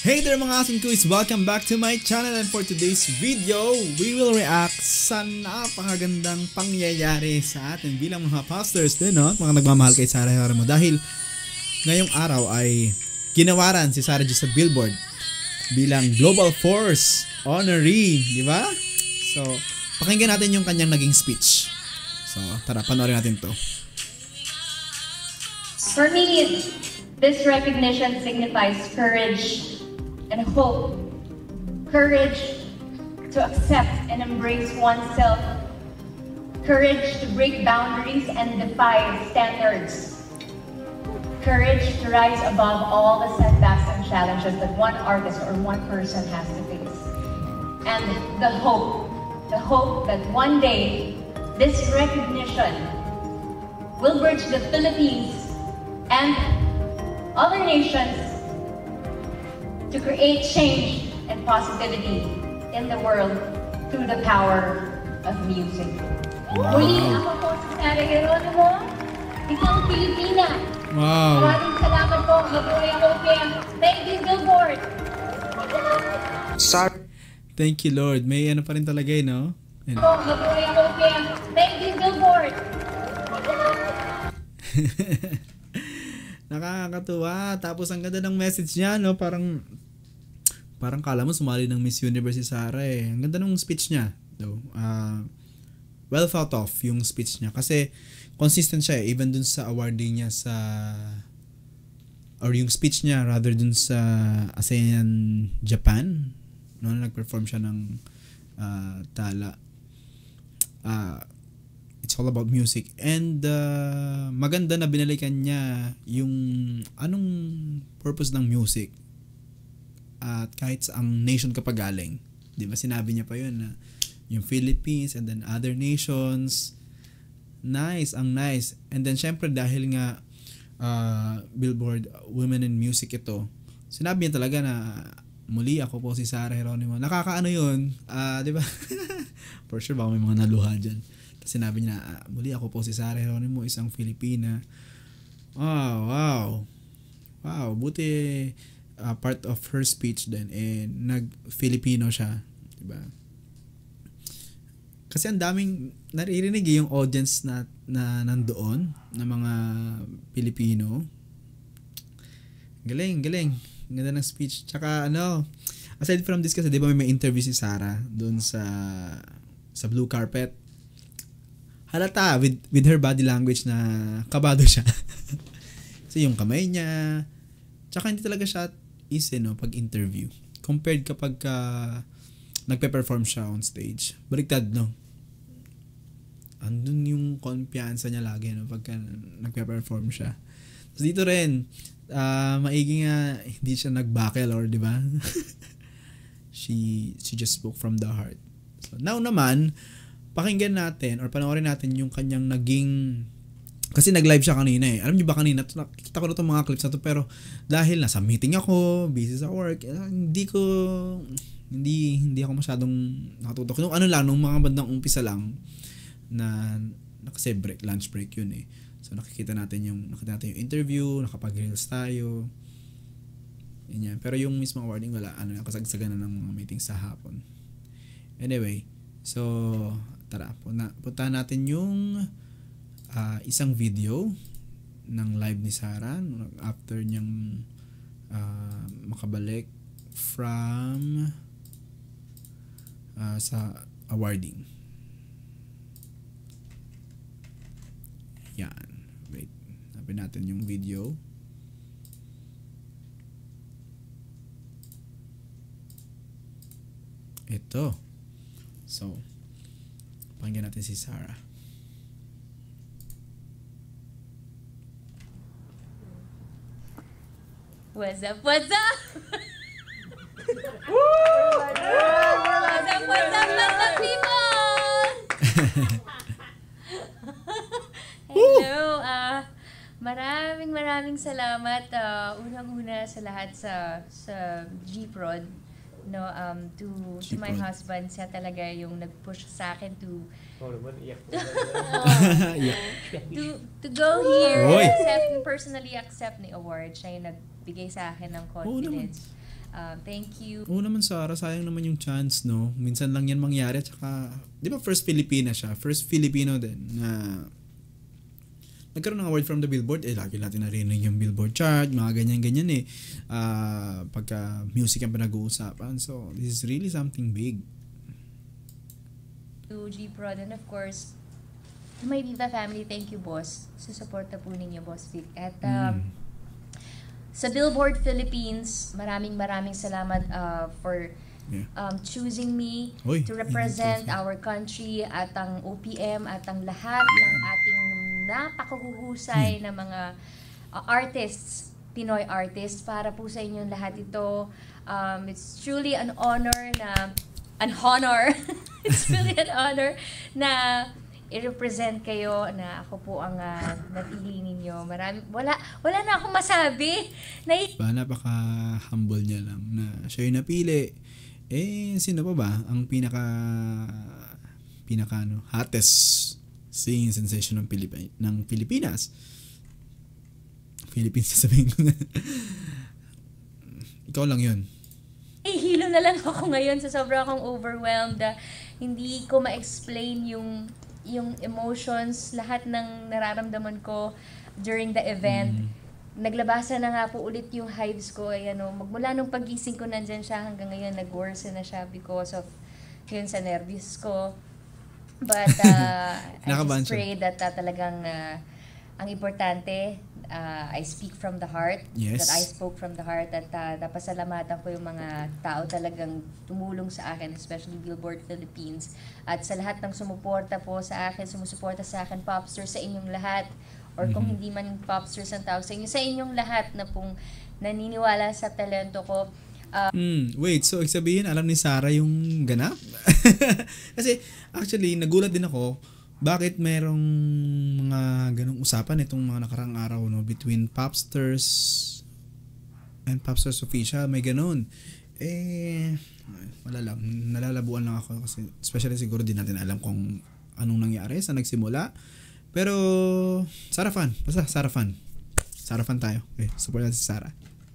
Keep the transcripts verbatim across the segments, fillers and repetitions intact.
Hey there mga asin kuys! Welcome back to my channel, and for today's video, we will react sa napakagandang pangyayari sa atin bilang mga pastors din, no? Mga nagmamahal kay Sarah Geronimo, dahil ngayong araw ay ginawaran si Sarah G sa Billboard bilang Global Force Honoree, di ba? So, pakinggan natin yung kanyang naging speech. So, tara, panoorin natin to. For me, this recognition signifies courage and hope. Courage to accept and embrace oneself. Courage to break boundaries and defy standards. Courage to rise above all the setbacks and challenges that one artist or one person has to face. And the hope, the hope that one day this recognition will bridge the Philippines and other nations to create change and positivity in the world through the power of music. Wow. Muli, ako po si Sarah Geronimo, isang Pilipina. Wow. Maraming salamat po. Mabuhay ang O P M. Thank you, Billboard. Sarah. Thank you, Lord. May ano pa rin talaga eh, no? Ano? Po, mabuhay ang O P M. Thank you, Billboard. Nakakatuwa. Tapos ang ganda ng message niya, no? Parang parang kala mo sumali ng Miss Universe si Sarah eh. Ang ganda ng speech niya, though. Uh, well thought of yung speech niya kasi consistent siya eh, even dun sa awarding niya sa or yung speech niya rather dun sa ASEAN Japan, no, nag-perform siya ng uh, tala. Uh, it's all about music, and uh, maganda na binalikan niya yung anong purpose ng music at kahit sa ang nation ka pa galing, di ba, sinabi niya pa yun na yung Philippines and then other nations. Nice, ang nice. And then syempre dahil nga uh, Billboard Women in Music ito, sinabi niya talaga na muli ako po si Sarah Geronimo. Nakakaano yun, uh, di ba? For sure baka may mga naluha dyan. Tapos sinabi niya, uh, muli ako po si Sarah Geronimo, isang Filipina. Wow, wow. Wow, buti uh, part of her speech din eh nag-Filipino siya, di ba? Kasi ang daming naririnig yung audience na, na nandoon na mga Pilipino. Galing, galing. Ganda ng speech. Tsaka ano, aside from this kasi, di ba may, may interview si Sarah doon sa sa blue carpet. Halata with with her body language na kabado siya. Kasi yung kamay niya. Tsaka hindi talaga siya easy, no, pag interview. Compared kapag ka nagpe-perform siya on stage. Baliktad, no? Andun yung kumpiyansa niya lagi, no, pagka nagpe-perform siya. So dito rin, uh, maigi nga hindi siya nag-buckle or, di ba? she she just spoke from the heart. So now naman, pakinggan natin or panoorin natin yung kanyang naging, kasi nag-live siya kanina eh. Alam niyo ba kanina, nakita ko na itong mga clips na to, pero dahil nasa meeting ako, busy sa work, eh, hindi ko hindi hindi ako masyadong nakatutok. Nung ano lang, nung mga bandang umpisa lang, na kasi break, lunch break yun eh. So nakikita natin yung nakita natin yung interview, nakapag-reels tayo. Yan. Pero yung mismong awarding wala, ano, kasagsagan na ng mga meetings sa hapon. Anyway, so tara, punta, puntahan natin yung uh, isang video ng live ni Sarah after niyang uh, makabalik from uh, sa awarding. Yan. Wait. Hanapin natin yung video. Ito. So, pakinggan natin si Sarah. What's up, what's up? Woo! What's up, what's up, what's up, people? Hello, uh, maraming maraming salamat. Uh, unang-una sa lahat sa sa G-Prod, no, um, to, to my husband. Siya talaga yung nag-push sa akin to Oh, naman, iyak po. to, to go here, Oy. accept, personally accept ni award. Siya yung nagbigay sa akin ng confidence. Um, thank you. Oo naman, Sarah, sayang naman yung chance, no? Minsan lang yan mangyari, at saka, di ba first Filipina siya? First Filipino din na nagkaroon ng award from the Billboard. Eh, lagi natin narinig yung Billboard chart, mga ganyan-ganyan eh. Uh, pagka music ang pinag-uusapan. So, this is really something big. To G-Prod, and of course, to my Viva family, thank you, boss. Sa suporta po ninyo, Boss Vic. At um, Mm. sa Billboard Philippines, maraming maraming salamat uh, for Yeah. um, choosing me Oy, to represent ingat po. our country at ang O P M at ang lahat ng ating napakahuhusay Hmm. na mga uh, artists, Pinoy artists, para po sa inyong lahat ito. Um, it's truly an honor na, an honor, it's really an honor na i-represent kayo, na ako po ang uh, napili ninyo. Marami, wala, wala na akong masabi. Na Ba, napaka-humble niya lang na siya yung napili. Eh, sino pa ba ang pinaka pinaka ano, hottest singing sensation ng Pilipi- ng Pilipinas? Philippines sasabihin ko na. Ikaw lang yun. Eh, hilo na lang ako ngayon sa sobra akong overwhelmed. Uh, hindi ko ma-explain yung yung emotions, lahat ng nararamdaman ko during the event. Mm. Naglabasa na nga po ulit yung hives ko. Ay, ano, magmula nung pagising ko nandyan siya hanggang ngayon, nag-worsen na siya because of yun sa nervous ko. But uh, I Nakabahan just siya. pray that uh, talagang uh, ang importante, uh, I speak from the heart. Yes. That I spoke from the heart. At uh, napasalamatan ko yung mga tao talagang tumulong sa akin, especially Billboard Philippines. At sa lahat ng sumuporta po sa akin, sumusuporta sa akin, Popsters, sa inyong lahat. Or kung Mhm. hindi man Popsters ang tawag sa inyo, sa inyong lahat na pong naniniwala sa talento ko. Hmm, wait, so ibig sabihin alam ni Sarah yung ganap? Kasi actually nagulat din ako bakit merong mga ganong usapan itong mga nakarang araw, no, between Popsters and Popsters Official, may ganon. Eh, wala lang, nalalabuan lang ako kasi especially siguro din natin alam kung anong nangyari, saan nagsimula. Pero Sarah fan, basta Sarah fan. Sarah fan tayo. Okay, support natin si Sarah.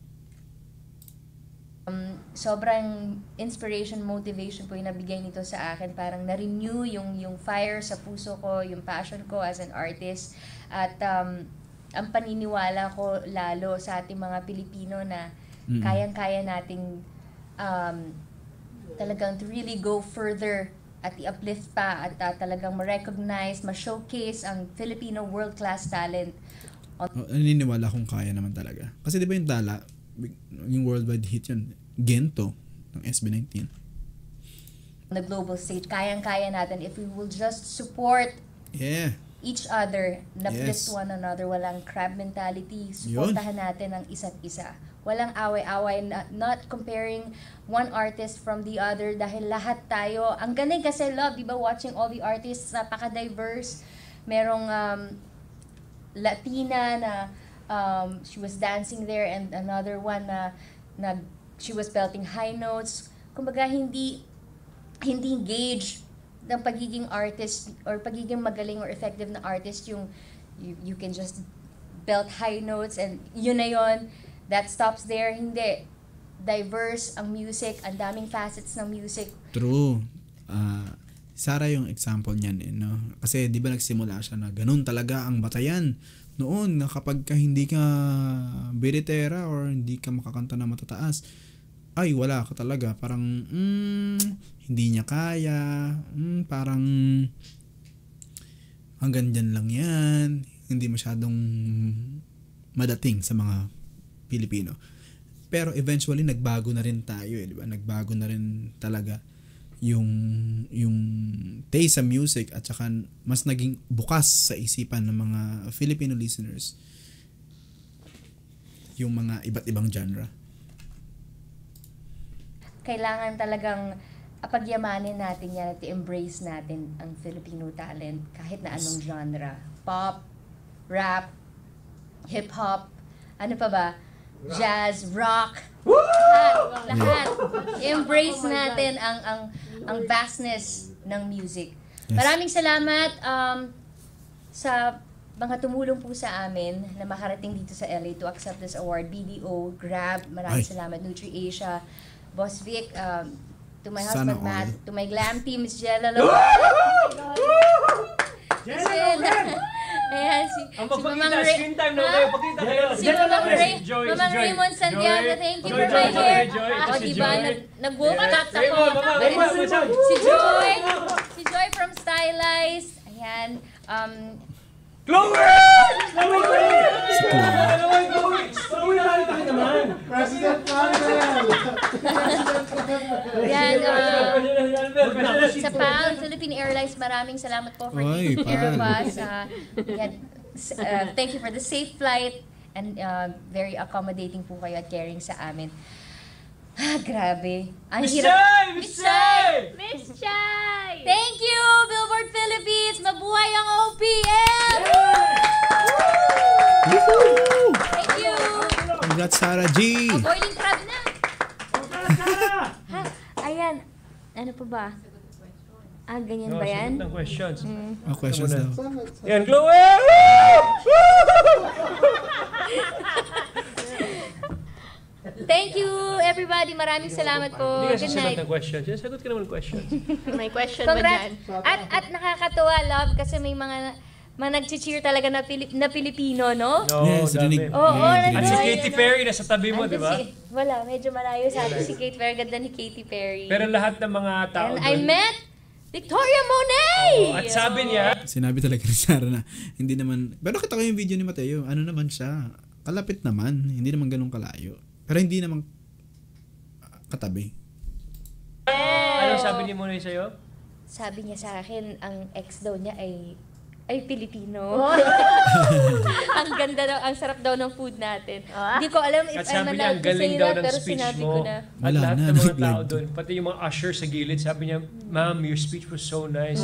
Um, sobrang inspiration, motivation po yung nabigay nito sa akin. Parang na-renew yung, yung fire sa puso ko, yung passion ko as an artist. At um, ang paniniwala ko lalo sa ating mga Pilipino na Mm-mm. kayang-kaya nating um, talagang to really go further at i-uplift pa at uh, talagang ma-recognize, ma-showcase ang Filipino world-class talent. Oh, naniniwala kung kaya naman talaga. Kasi di ba yung Dala, yung worldwide hit yun, Gento, ng S B nineteen. On the global stage, kayang-kaya natin if we will just support Yeah. each other, uplift Yes. one another, walang crab mentality, supportahan natin ang isa't isa. Walang away-away, not, not comparing one artist from the other dahil lahat tayo, ang galing kasi love, di ba, watching all the artists, napaka-diverse. Merong um, Latina na um, she was dancing there and another one na, na she was belting high notes. Kumbaga, hindi hindi gauge ng pagiging artist or pagiging magaling or effective na artist yung you, you can just belt high notes and yun na yun, that stops there. Hindi. Diverse ang music, ang daming facets ng music. True. Ah, Sarah yung example niyan eh, no? Kasi di ba nagsimula siya na ganun talaga ang batayan noon na kapag ka hindi ka biritera or hindi ka makakanta na matataas, ay wala ka talaga. Parang mm, hindi niya kaya, mm, parang hanggang dyan lang yan. Hindi masyadong madating sa mga Pilipino. Pero eventually nagbago na rin tayo eh, di ba? Nagbago na rin talaga yung yung taste sa music at saka mas naging bukas sa isipan ng mga Filipino listeners yung mga iba't ibang genre. Kailangan talagang apagyamanin natin yan at i-embrace natin ang Filipino talent kahit na anong genre. Pop, rap, hip-hop, ano pa ba? Jazz, rock, lahat, lahat. Embrace natin ang ang ang vastness ng music. Yes. Maraming salamat um, sa mga tumulong po sa amin na makarating dito sa L A to accept this award. B D O, Grab, maraming Ay. salamat. NutriAsia, Boss Vic, um, to my Sana husband Matt, all. to my glam team, Miss Jella Lo. Jella! Ayan, si, Ang si magpakita, Mamang Ray. screen time na Ha? kayo, pakita kayo. Si Mamang Ray, Joy, si Mamang Joy. Raymond Santiago, Joy. thank you Joy, for Joy, my Joy, hair. Joy. O, Si diba, Joy. nag- nag-walk Yes. cut ako. Raymond, Mama, Raymond, Raymond. Si Joy, si Joy from Stylized. Ayan, um, Chloe! Chloe! Chloe! Chloe! Chloe naman tayo naman. President Manuel! yan, uh, President sa P A L, Philippine Airlines, maraming salamat po for Ay, taking care of P A L. us. Uh, yan, s- uh, thank you for the safe flight and uh, very accommodating po kayo at caring sa amin. Ah, grabe. Ang Miss hirap. Chay! Miss Chay! Miss Chay! Thank you, Billboard Philippines! Mabuhay ang O P M! Woohoo! Thank you! Congrats, Sarah G! Oh, boiling crab na! Ha? Ayan. Ano pa ba? Ah, ganyan ba yan? Sagot ng questions. Oh, questions daw. Yan, Chloe! Thank you, everybody. Maraming salamat po. Hindi ka Good sasagot night. ng questions. Yan, sagot ka naman ng questions. May question ba Congrats. dyan? At, at nakakatuwa, love, kasi may mga mga nag-cheer talaga na, Pilip, na Pilipino, no? No, Yes, dami. rinig. Oo, oo, rinig, At si rinig. Katy Perry nasa tabi mo, di Andun ba? si- wala, medyo malayo sa atin si Katy Perry. Ganda ni Katy Perry. Pero lahat ng mga tao And I doon. met Victoria Monet! Oh, at sabi niya, Sinabi talaga ni Sarah na hindi naman, pero kita ko yung video ni Mateo, ano naman siya, kalapit naman, hindi naman ganun kalayo. Pero hindi naman ah, katabi. anong sabi ni Monoy sa'yo? Sabi niya sa akin, ang ex daw niya ay ay Pilipino. Ang ganda daw, ang sarap daw ng food natin. Hindi ko alam if At I'm sabi niya, ang allowed to galing say daw that, ng pero speech sinabi mo. ko na. At Wala lahat na, ng mga nag-live tao to. doon, pati yung mga usher sa gilid, sabi niya, Ma'am, your speech was so nice.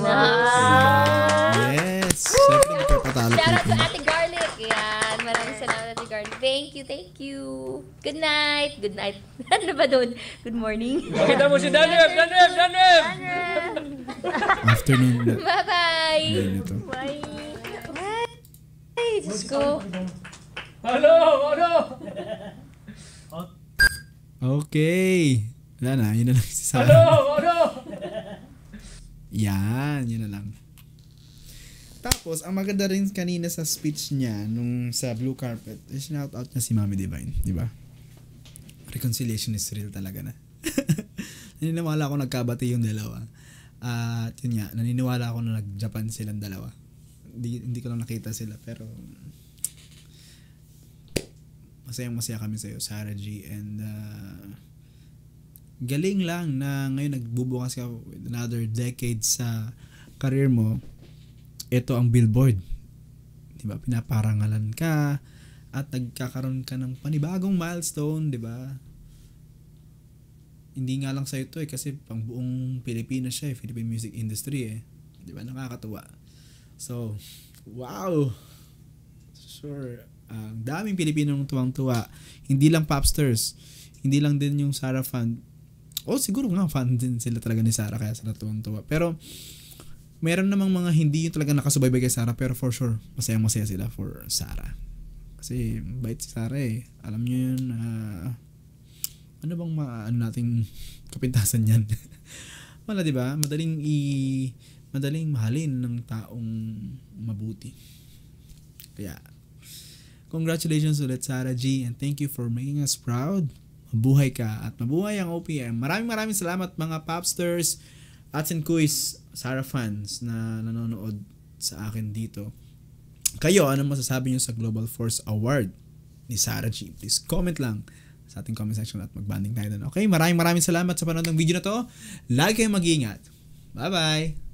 Yes! Siyempre, nagpapatalo Shout out to Pilipino. Ate Garlic. Yan, maraming salamat Ate Garlic. Thank you, thank you. Good night. Good night. Ano ba doon? Good morning. Pakita mo si Danev! Danev! Danev! Afternoon na. Bye-bye. Ayun ito. Bye! Ay, Diyos ko. Hello! Hello! Okay. Wala na, yun na lang si Hello! Sarah. Hello! Yan, yun na lang. Tapos, ang maganda rin kanina sa speech niya, nung sa blue carpet, is shout out niya si Mami Divine, di ba? Reconciliation is real talaga na. Naniniwala ako nagkabati yung dalawa. At yun nga, naniniwala ako na nag-Japan silang dalawa. Hindi, hindi ko lang nakita sila, pero masayang masaya kami sa'yo, Sarah G. And uh, galing lang na ngayon nagbubukas ka with another decade sa career mo. Ito ang billboard. Diba? Pinaparangalan ka at nagkakaroon ka ng panibagong milestone, diba? Hindi nga lang sa'yo to eh, kasi pang buong Pilipinas siya eh, Philippine music industry eh. Diba? Nakakatuwa. So, wow! Sure. Ang daming Pilipinong tuwang-tuwa. Hindi lang popsters. Hindi lang din yung Sarah fan. O siguro nga fan din sila talaga ni Sarah kaya sila tuwang-tuwa. Pero meron namang mga hindi yung talaga nakasubaybay kay Sarah, pero for sure masayang masaya sila for Sarah. Kasi bait si Sarah eh. Alam niyo yun, uh, ano bang ma- ano nating kapintasan yan? Wala, di ba? Madaling i madaling mahalin ng taong mabuti. Kaya congratulations ulit, Sarah G, and thank you for making us proud. Mabuhay ka at mabuhay ang O P M. Maraming maraming salamat mga popsters at and kuis Sarah fans na nanonood sa akin dito. Kayo, anong masasabi nyo sa Global Force Award ni Sarah G? Please comment lang sa ating comment section at magbanding tayo doon. Okay, maraming maraming salamat sa panonood ng video na to. Lagi kayong mag-iingat. Bye-bye!